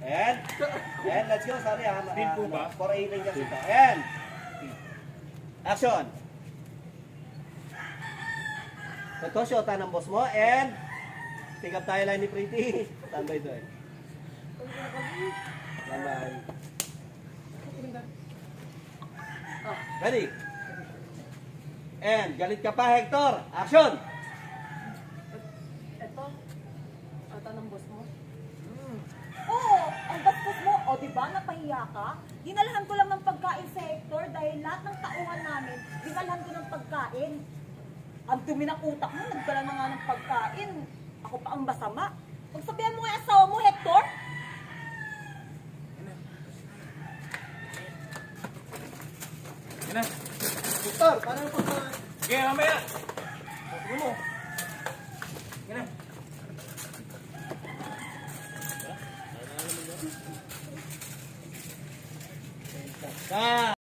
And let's go. Sorry ha. Din po ba? 4-8 kasi ito. And action. Ito, shota ng boss mo. And pick up tayo line ni Pretty. Standby doon. Standby. Ready? And galit ka pa, Hector. Action! Ito, ata ng boss mo. Oo, ang bastos mo. O, diba, napahiya ka? Dinalhan ko lang ng pagkain sa Hector dahil lahat ng tauhan namin, dinalhan ko ng pagkain. Ang dumi ng utak mo, nagdala na nga ng pagkain. Ako pa ang masama. Pagsabihan mo nga yung asawa mo, Hector. Yan na. Hector, paano yung pagkain? Okay, mamaya. Sige mo. Yan na. Ah!